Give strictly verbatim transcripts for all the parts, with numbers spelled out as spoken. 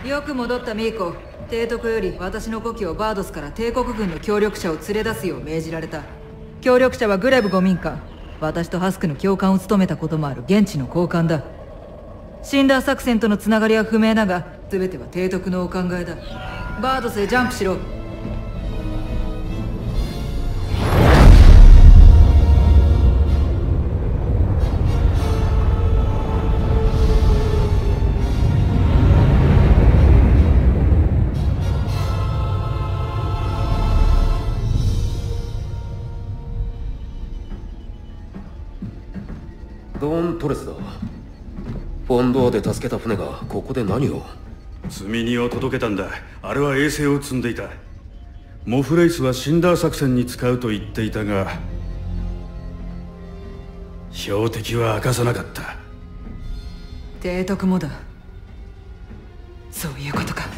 よく戻ったミーコ。提督より私の故郷バードスから帝国軍の協力者を連れ出すよう命じられた。協力者はグレブ護民官。私とハスクの教官を務めたこともある現地の高官だ。シンダー作戦とのつながりは不明だが、全ては提督のお考えだ。バードスへジャンプしろ。 ドーン・トレスだ。フォンドアで助けた船がここで何を？ 積み荷を届けたんだ。あれは衛星を積んでいた。モフレイスはシンダー作戦に使うと言っていたが、標的は明かさなかった。 提督もだ。そういうことか。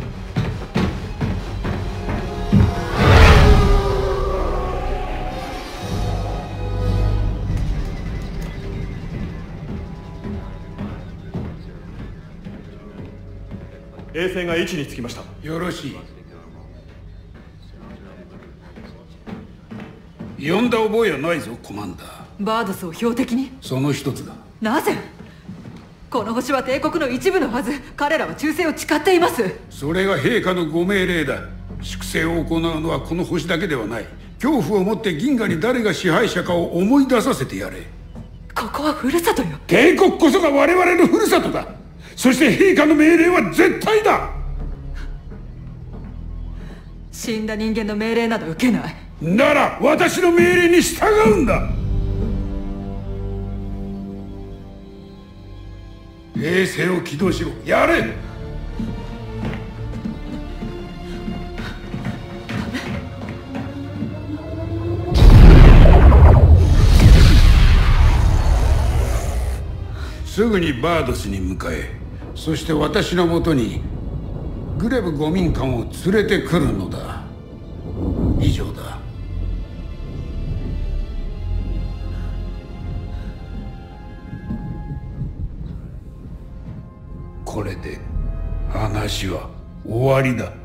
衛星が位置につきました。 よろしい。呼んだ覚えはないぞ、コマンダー。 バードスを標的に？ その一つだ。 なぜ？この星は帝国の一部のはず。彼らは忠誠を誓っています。それが陛下のご命令だ。粛清を行うのはこの星だけではない。恐怖をもって銀河に誰が支配者かを思い出させてやれ。 ここはふるさとよ。 帝国こそが我々のふるさとだ。そして陛下の命令は絶対だ。 死んだ人間の命令など受けない。 なら私の命令に従うんだ。衛星を起動しろ。やれ。すぐにバードスに向かえ。そして私のもとにグレブ護民官を連れてくるのだ。以上だ。これで話は終わりだ。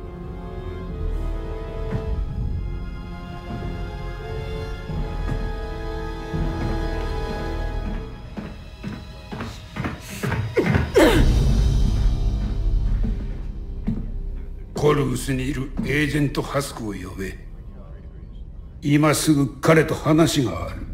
コルウスにいるエージェントハスクを呼べ。今すぐ彼と話がある。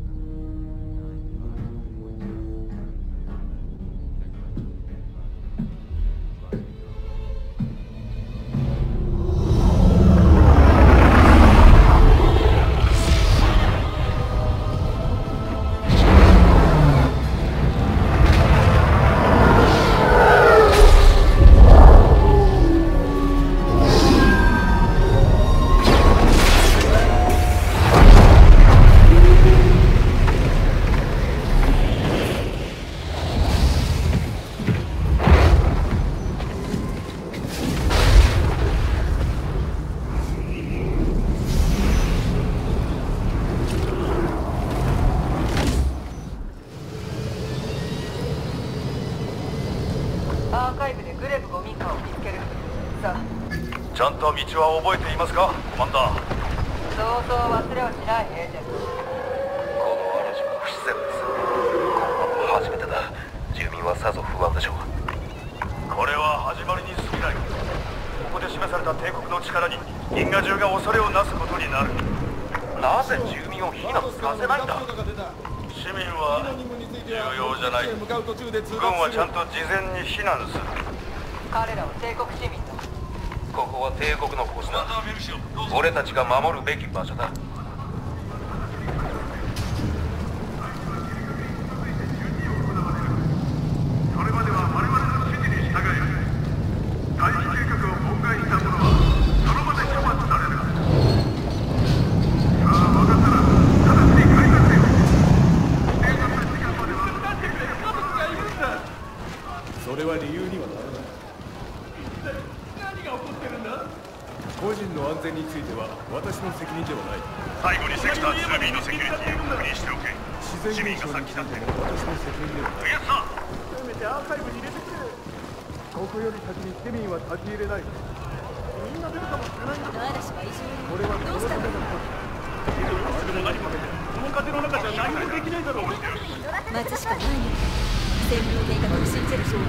アーカイブでグレブ護民官を見つける。さあ、 ちゃんと道は覚えていますか、コマンダー？ そうそう忘れはしない、エージェント。 この嵐は不自然です。こんなの初めてだ。住民はさぞ不安でしょう。 これは始まりに過ぎない。ここで示された帝国の力に銀河中が恐れをなすことになる。 なぜ住民を避難させないんだ？ 市民は重要じゃない。軍はちゃんと事前に避難する。 彼らは帝国市民だ。 ここは帝国の星だ。俺たちが守るべき場所だ。 それまでは我々の指示に従え。退避計画を妨害した者はその場で処罰される。さあ分かったら直ちに改革せよ。 それは理由にはならない。何が起こってるんだ？個人の安全については私の責任ではない。 最後にセクターツービーのセキュリティを確認しておけ。 自然現象についても私の責任ではない。 いやさ、 せめてアーカイブに入れてくれ。 ここより先に市民は立ち入れない。みんな出るかもしれないんだ。 嵐は異常にこれはどうしたんだ。でも何もその風の中じゃ何もできないだろう。 待つしかないの。専門の計画を信じるし。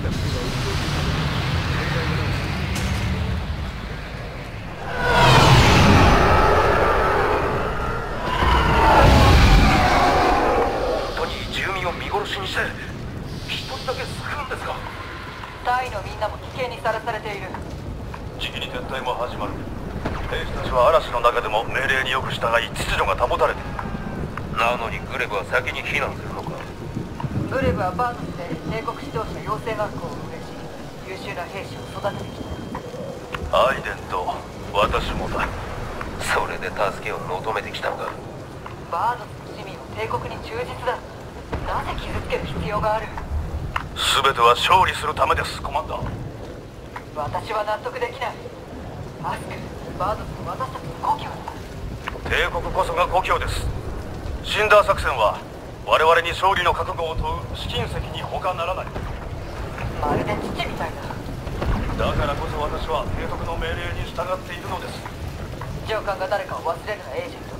本当に住民を見殺しにして一人だけ救うんですか？ タイのみんなも危険にさらされている。 じきに撤退も始まる。兵士たちは嵐の中でも命令によく従い秩序が保たれている。 なのにグレブは先に避難するのか？ グレブはバードスで帝国指導者養成学校を運営し、優秀な兵士を育ててきアイデンと私もだ。 それで助けを求めてきたのか？ た。バードスの市民は帝国に忠実だ。なぜ傷つける必要がある？ 全ては勝利するためです、コマンダー。 私は納得できない。アスク、バードスと私たちの故郷だ。 帝国こそが故郷です。シンダー作戦は我々に勝利の覚悟を問う試金石に他ならない。 まるで父みたいだ。 だからこそ私は提督の命令に従っているのです。 上官が誰かを忘れるな、エージェン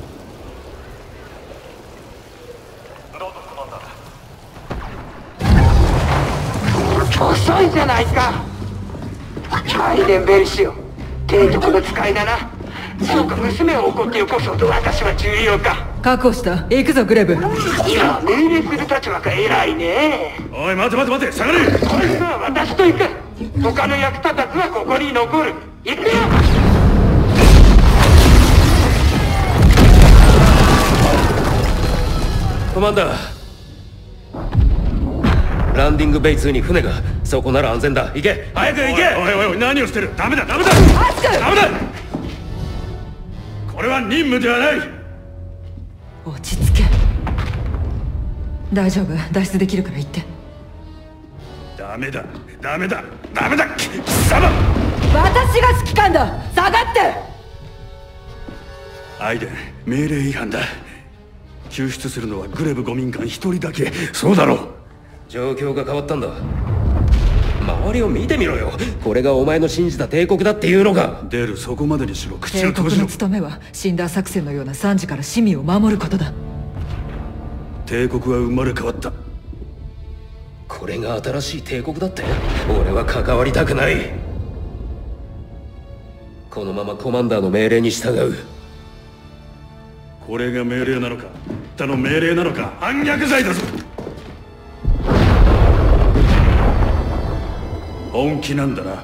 ト。 どうぞ、コマンダー。 遅いじゃないか。アイデンベルシオ、帝国の使いだな。そうか、娘を怒ってよこそうと私は重要か。 確保した。行くぞ、グレブ。 今命令する立場か。偉いね。 おい、待て待て待て、下がれ。 こいつは私と行く。他の役立たずはここに残る。行くよ。 コマンダー、ランディングベイツーに船が。そこなら安全だ。行け、早く行け。 おいおいおい、何をしてる。ダメだダメだ。 アスク、 ダメだ。これは任務ではない。 落ち着け。大丈夫、脱出できるから言って。 ダメだダメだダメだ、貴様。 私が指揮官だ。下がって。 アイデン、命令違反だ。救出するのはグレブ護民官一人だけ。そうだろう。 状況が変わったんだ。周りを見てみろよ。これがお前の信じた帝国だっていうのか。 出る、そこまでにしろ。口帝を閉じろ。 国の務めはシンダー作戦のような惨事から市民を守ることだ。 帝国は生まれ変わった。 これが新しい帝国だって。俺は関わりたくない。このままコマンダーの命令に従う。 これが命令なのか、他の命令なのか。反逆罪だぞ。本気なんだな。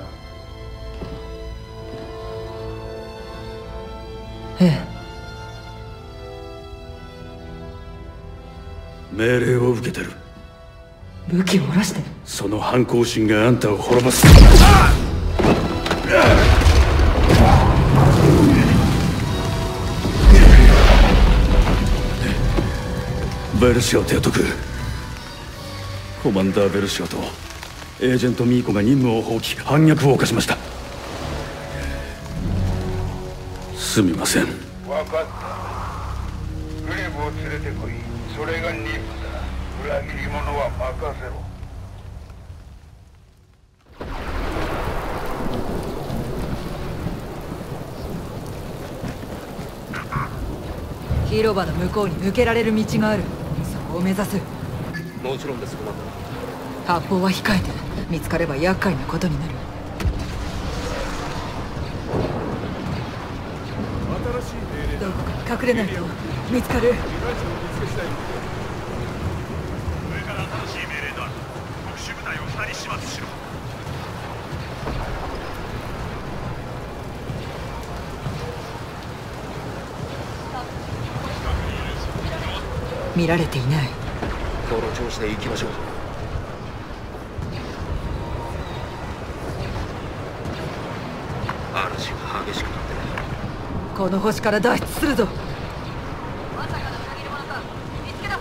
ええ。 命令を受けてる。 武器を下ろして。 その反抗心があんたを滅ぼす。ベルシオ提督、コマンダーベルシオとエージェントミーコが任務を放棄、反逆を犯しました。すみません。 分かった。グレブを連れてこい。それが任務だ。裏切り者は任せろ。 広場の向こうに抜けられる道がある。そこを目指す。 もちろんです、コマンダー。 発砲は控えて。見つかれば厄介なことになる。 新しい命令だ。 どこかに隠れないと見つかる。 被害者を見つけしたい。 上から新しい命令だ。特殊部隊を二人始末しろ。 見られていない。 この調子で行きましょう。嵐が激しくなってる。 この星から脱出するぞ。 まさかの裏切り者か。見つけ出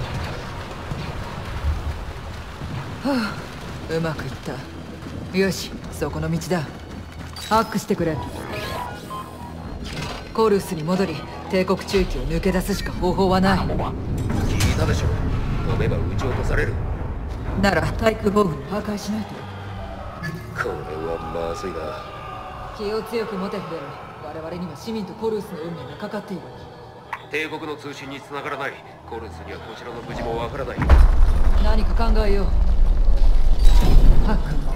せ。 はあ、うまくいった。よし、そこの道だ。ハックしてくれ。コルスに戻り、帝国中域を抜け出すしか方法はない。 聞いたでしょ。飛べば撃ち落とされる。 なら対空防具を破壊しないと。 これはまずいな。 気を強く持てフベル。我々には市民とコルースの運命がかかっている。 帝国の通信に繋がらない。コルースにはこちらの無事もわからない。 何か考えよう。ハック。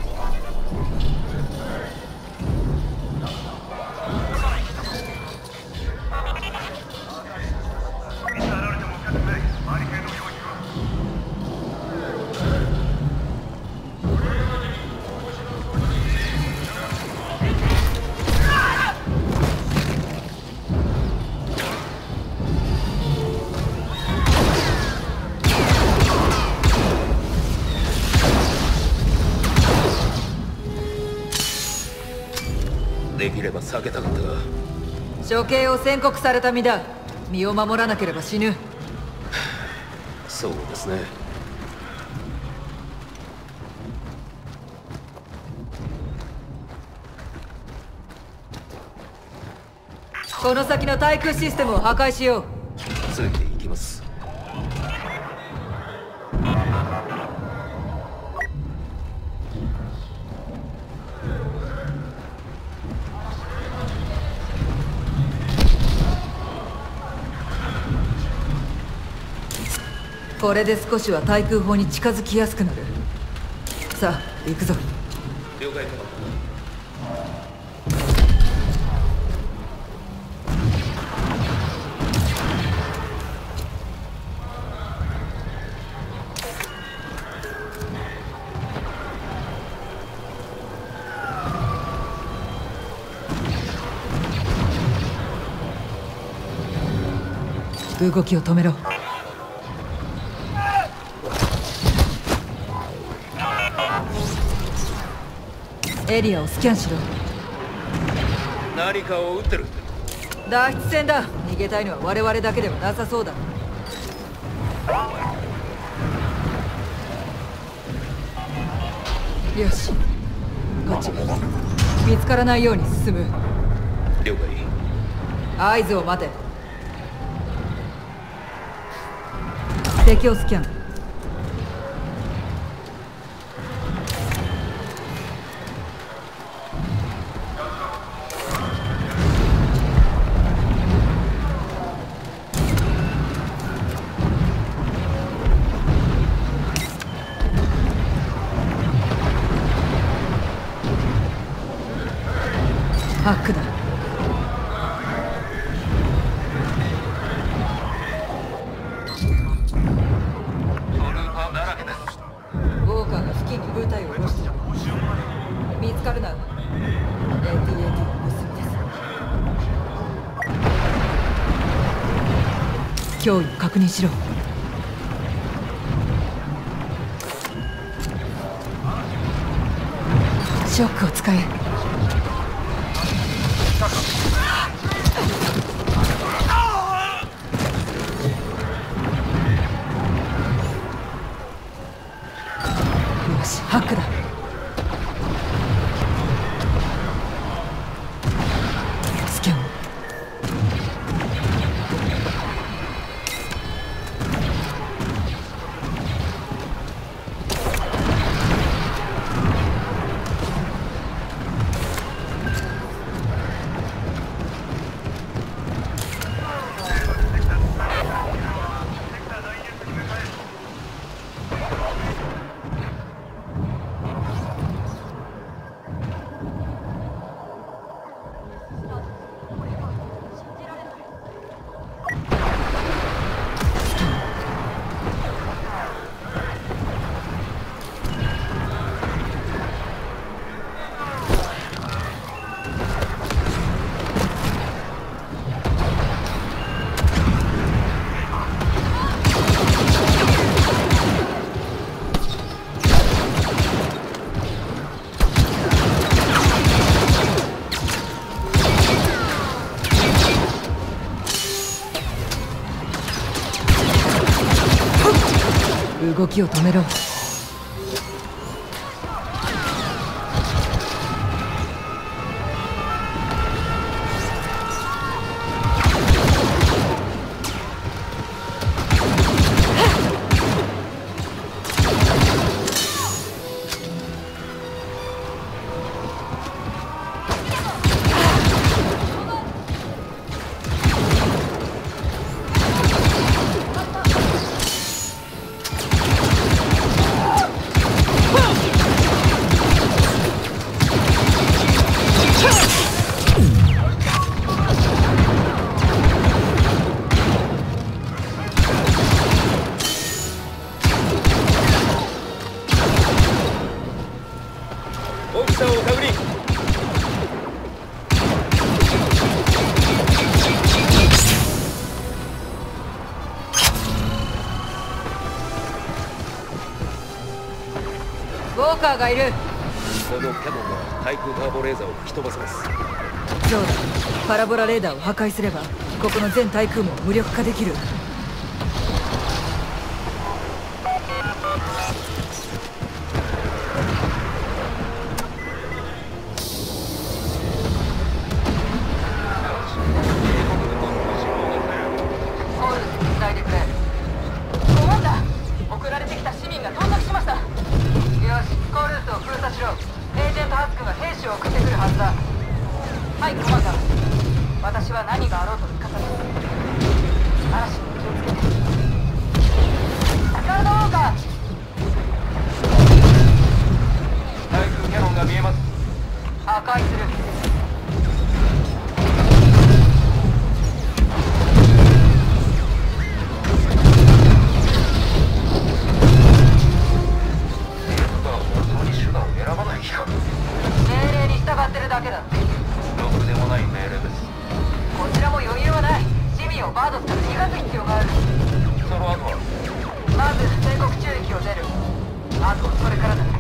できれば避けたかったが。 処刑を宣告された身だ。身を守らなければ死ぬ。 そうですね。 この先の対空システムを破壊しよう。 ついていきます。 これで少しは対空砲に近づきやすくなる。さあ行くぞ。 了解。 動きを止めろ。エリアをスキャンしろ。 何かを撃ってる。 脱出戦だ。逃げたいのは我々だけではなさそうだ。よし、こっち。見つからないように進む。 了解。 合図を待て。敵をスキャン。ハックだ。ウォーカーが付近に部隊を下ろしている。見つかるな。 エーティーエーティー の盗みです。脅威を確認しろ。ショックを使え。よし、ハックだ。スキャン。動きを止めろ。 ウォーカーがいる。 このキャノンは対空ターボレーザーを吹き飛ばせます。 そうだ、パラボラレーダーを破壊すればここの全対空網を無力化できる。 私は何があろうと味方です。嵐に気をつけて。ガードウォーカー。 対空キャノンが見えます。 破壊する。 本当に手段を選ばない気が。 命令に従ってるだけだ。 ろくでもない命令です。 こちらも余裕はない。市民をバードスから逃がす必要がある。 その後はまず帝国中域を出る。あとそれからだ。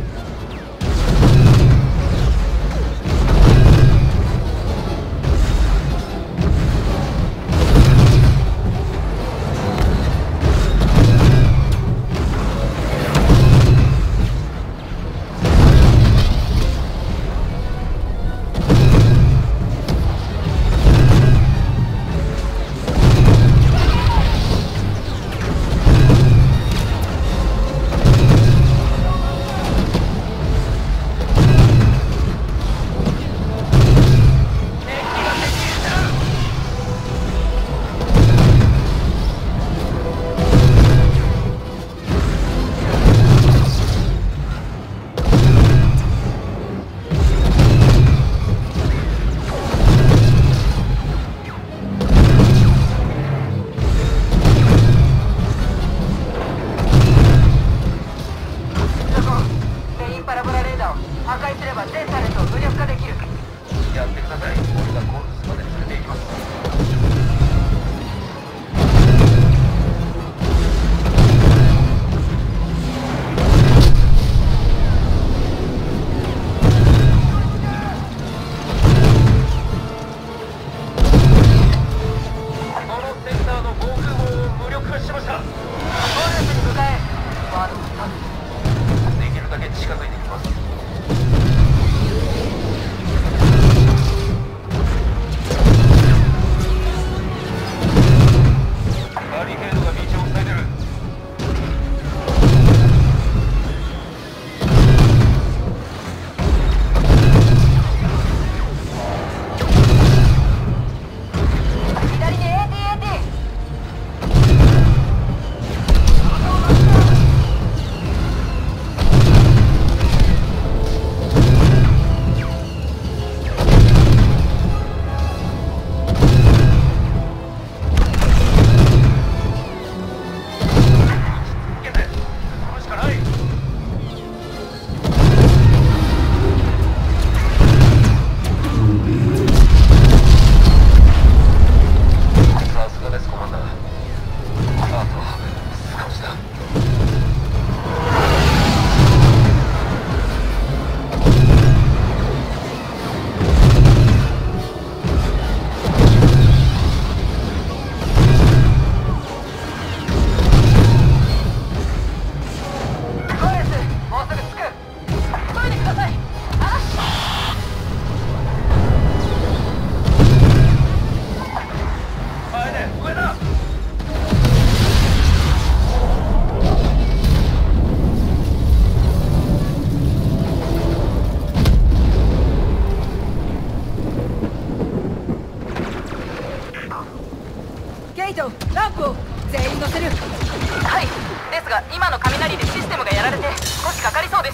ランプを全員乗せる。 はい、ですが今の雷でシステムがやられて少しかかりそうです。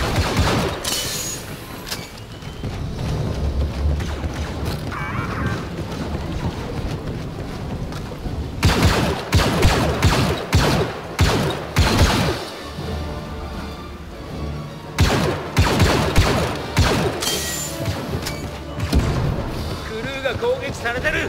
クルーが攻撃されてる。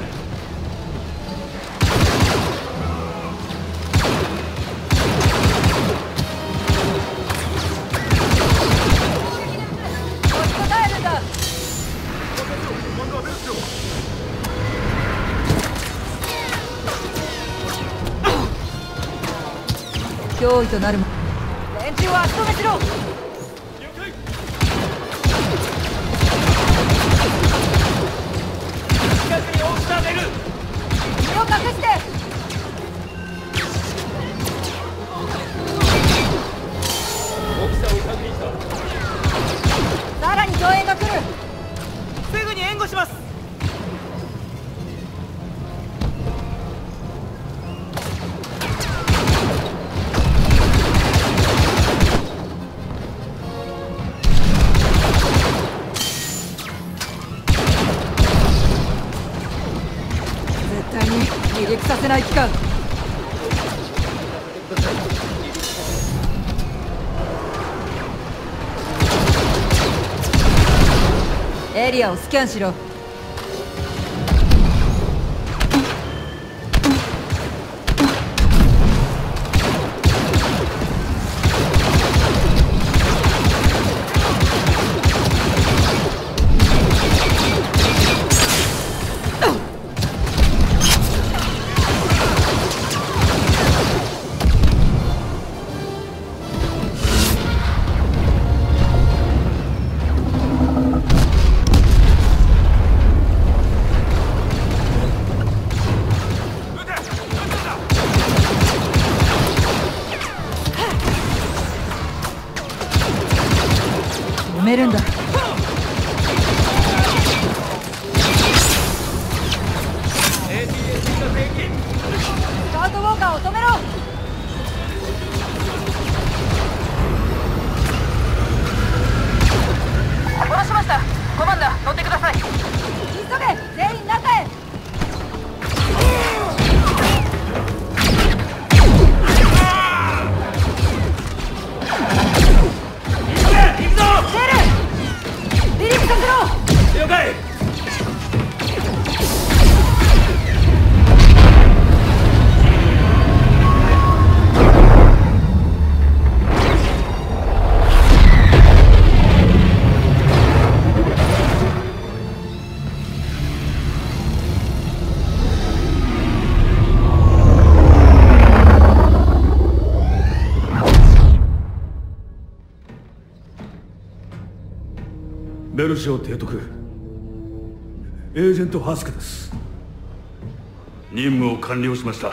脅威となるも連中は足止めしろ。 近くにオフィサーがいる。 身を隠して。 オフィサーを確認した。 さらに増援が来る。 すぐに援護します。 絶対に離陸させない機関。エリアをスキャンしろ。止めるんだ。スカウトウォーカーを止めろ。 殺しました。コマンダー乗ってください。 急げ、全員中へ。 了解。 ベルシオ提督、エージェントハスクです。任務を完了しました。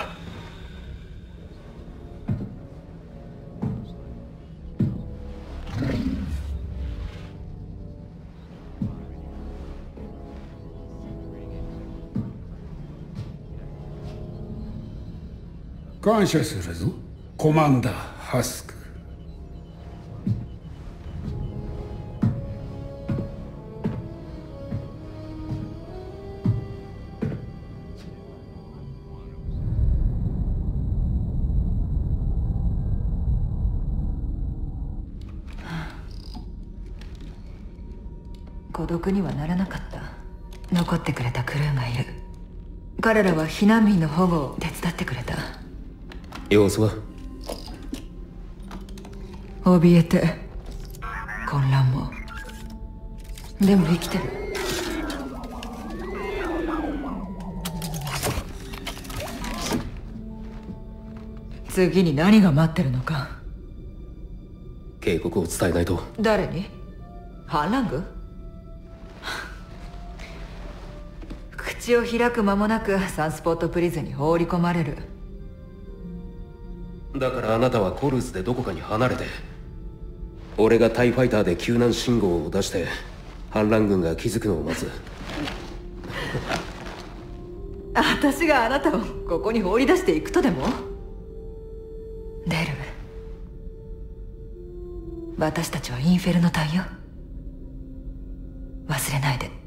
感謝するぞ、コマンダーハスク。 孤独にはならなかった。残ってくれたクルーがいる。彼らは避難民の保護を手伝ってくれた。 様子は？ 怯えて混乱も。でも生きてる。次に何が待ってるのか。 警告を伝えないと。 誰に？反乱軍？口を開く間もなくサンスポットプリズンに放り込まれる。 だからあなたはコルーズでどこかに離れて、俺がタイファイターで救難信号を出して反乱軍が気づくのを待つ。 私があなたをここに放り出していくとでも？デルム、私たちはインフェルノ隊よ。忘れないで。